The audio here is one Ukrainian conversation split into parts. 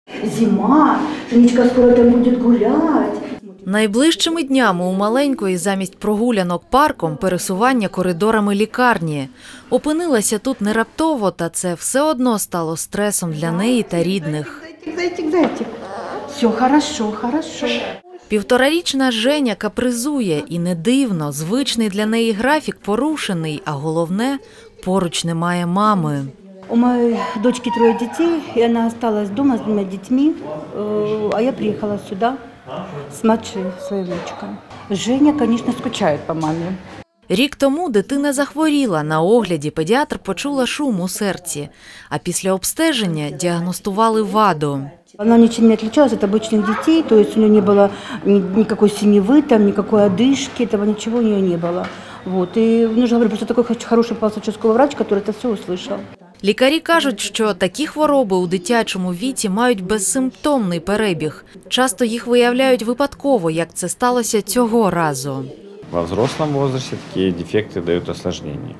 Зима, Женечка скоро там буде гуляти. Найближчими днями у маленької замість прогулянок парком пересування коридорами лікарні. Опинилася тут не раптово, та це все одно стало стресом для неї та рідних. Зайчик. Все, хорошо. Півторарічна Женя капризує і не дивно, звичний для неї графік порушений, а головне – поруч немає мами. У моей дочки 3 детей, и она осталась дома с 2 детьми, а я приехала сюда с младшей своей внучкой. Женя, конечно, скучает по маме. Рік тому дитина захворіла. На огляді педіатр почула шум у серці, а після обстеження діагностували ваду. Она ничем не отличалась от обычных детей, то есть у нее не было никакой синевы, там, никакой одышки, этого ничего у нее не было. Вот. И нужно говорить, просто такой хороший попался участковый врач, который это все услышал. Лікарі кажуть, що такі хвороби у дитячому віці мають безсимптомний перебіг. Часто їх виявляють випадково, як це сталося цього разу. Во взрослом возрасте такие дефекты дают осложнения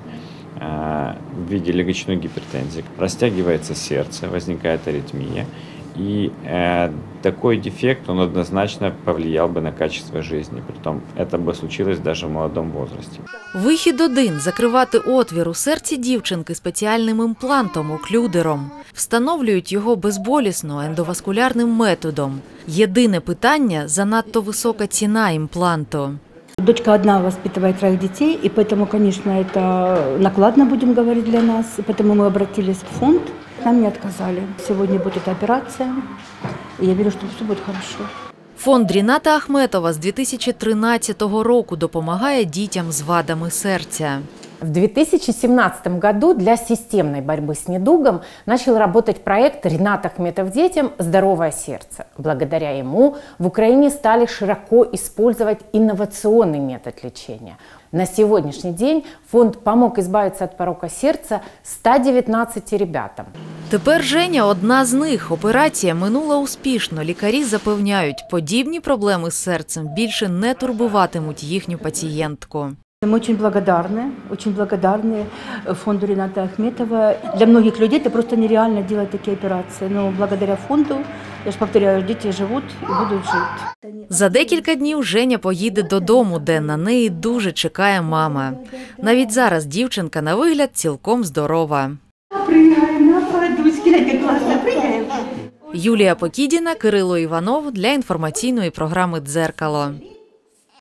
в виде легочной гипертензии. Растягивается сердце, возникает аритмия. И такой дефект, он однозначно повлиял бы на качество жизни. Притом это бы случилось даже в молодом возрасте. Вихід один – закривати отвір у серці дівчинки спеціальним імплантом – оклюдером. Встановлюють його безболісно ендоваскулярним методом. Єдине питання – занадто висока ціна імпланту. Дочка одна воспитывает 3 детей, и поэтому, конечно, это накладно, будем говорить, для нас. И поэтому мы обратились в фонд, нам не отказали. Сегодня будет эта операция, и я верю, что все будет хорошо. Фонд Ріната Ахметова з 2013 року допомагає дітям з вадами серця. В 2017 году для системной борьбы с недугом начал работать проект «Ринат Ахметов детям. Здоровое сердце». Благодаря ему в Украине стали широко использовать инновационный метод лечения. На сегодняшний день фонд помог избавиться от порока сердца 119 ребятам. Тепер Женя – одна з них. Операція минула успішно. Лікарі запевняють, подібні проблеми з серцем більше не турбуватимуть їхню пацієнтку. Мы очень благодарны фонду Рината Ахметова. Для многих людей это просто нереально делать такие операции. Но благодаря фонду, я же повторяю, дети живут и будут жить. За декілька днів Женя поїде додому, де на неї дуже чекає мама. Навіть зараз дівчинка на вигляд цілком здорова. Пригаємо, Дуськи, як класно, пригаємо. Юлія Покідіна, Кирило Іванов для інформаційної програми «Дзеркало».